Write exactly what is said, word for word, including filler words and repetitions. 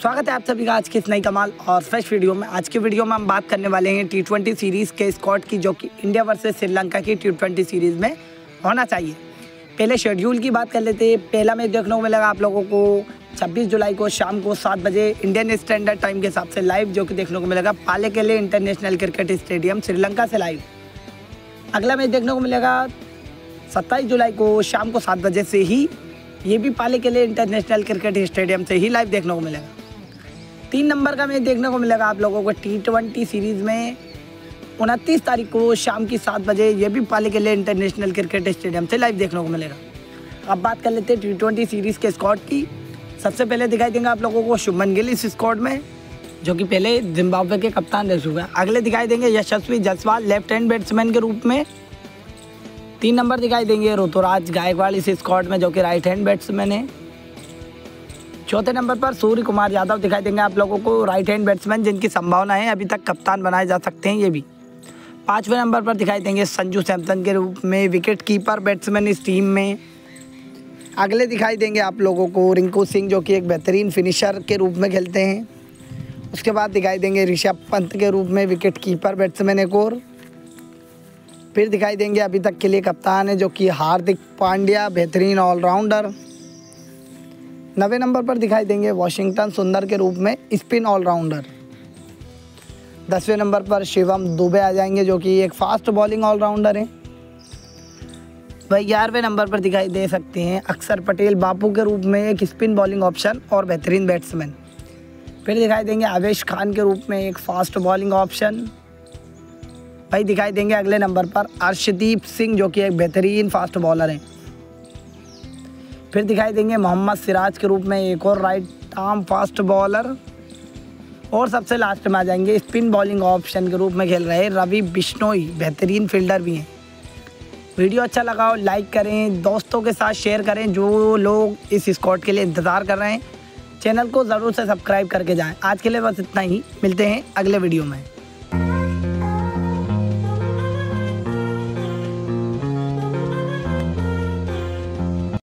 स्वागत है आप सभी का आज की इस नई कमाल और फ्रेश वीडियो में। आज की वीडियो में हम बात करने वाले हैं टी ट्वेंटी सीरीज़ के स्क्वाड की, जो कि इंडिया वर्सेस श्रीलंका की टी ट्वेंटी सीरीज़ में होना चाहिए। पहले शेड्यूल की बात कर लेते हैं। पहला मैच देखने को मिलेगा आप लोगों को छब्बीस जुलाई को शाम को सात बजे इंडियन स्टैंडर्ड टाइम के हिसाब से लाइव, जो कि देखने को मिलेगा Pallekele international cricket stadium Sri Lanka से लाइव। अगला मैच देखने को मिलेगा सत्ताईस जुलाई को शाम को सात बजे से ही, ये भी पालेकेले इंटरनेशनल क्रिकेट स्टेडियम से ही लाइव देखने को मिलेगा। तीन नंबर का मैच देखने को मिलेगा आप लोगों को टी ट्वेंटी सीरीज़ में उनतीस तारीख को शाम की सात बजे, ये भी पालेकेले इंटरनेशनल क्रिकेट स्टेडियम से लाइव देखने को मिलेगा। अब बात कर लेते हैं टी ट्वेंटी सीरीज़ के स्क्वाड की। सबसे पहले दिखाई देंगे आप लोगों को शुभमन गिल इस स्क्वाड में, जो कि पहले जिम्बाब्वे के कप्तान रह चुके हैं। अगले दिखाई देंगे Yashasvi Jaiswal left hand batsman के रूप में। तीन नंबर दिखाई देंगे ऋतुराज गायकवाड़ इस स्क्वाड में, जो कि राइट हैंड बैट्समैन है। चौथे नंबर पर सूर्य कुमार यादव दिखाई देंगे आप लोगों को, राइट हैंड बैट्समैन, जिनकी संभावना है अभी तक कप्तान बनाए जा सकते हैं ये भी। पाँचवें नंबर पर दिखाई देंगे संजू सैमसन के रूप में, विकेट कीपर बैट्समैन इस टीम में। अगले दिखाई देंगे आप लोगों को रिंकू सिंह, जो कि एक बेहतरीन फिनिशर के रूप में खेलते हैं। उसके बाद दिखाई देंगे ऋषभ पंत के रूप में, विकेट कीपर बैट्समैन एक और। फिर दिखाई देंगे अभी तक के लिए कप्तान है, जो कि हार्दिक पांड्या, बेहतरीन ऑलराउंडर। नवे नंबर पर दिखाई देंगे वाशिंगटन सुंदर के रूप में, स्पिन ऑलराउंडर। दसवें नंबर पर शिवम दुबे आ जाएंगे, जो कि एक फास्ट बॉलिंग ऑलराउंडर हैं। वही ग्यारहवें नंबर पर दिखाई दे सकते हैं अक्षर पटेल बापू के रूप में, एक स्पिन बॉलिंग ऑप्शन और बेहतरीन बैट्समैन। फिर दिखाई देंगे आवेश खान के रूप में, एक फास्ट बॉलिंग ऑप्शन। भाई दिखाई देंगे अगले नंबर पर अर्शदीप सिंह, जो कि एक बेहतरीन फास्ट बॉलर हैं। फिर दिखाई देंगे मोहम्मद सिराज के रूप में, एक और राइट आर्म फास्ट बॉलर। और सबसे लास्ट में आ जाएंगे स्पिन बॉलिंग ऑप्शन के रूप में खेल रहे रवि बिश्नोई, बेहतरीन फील्डर भी हैं। वीडियो अच्छा लगा हो लाइक करें, दोस्तों के साथ शेयर करें जो लोग इस स्क्वाड के लिए इंतज़ार कर रहे हैं। चैनल को ज़रूर से सब्सक्राइब करके जाएं। आज के लिए बस इतना ही, मिलते हैं अगले वीडियो में।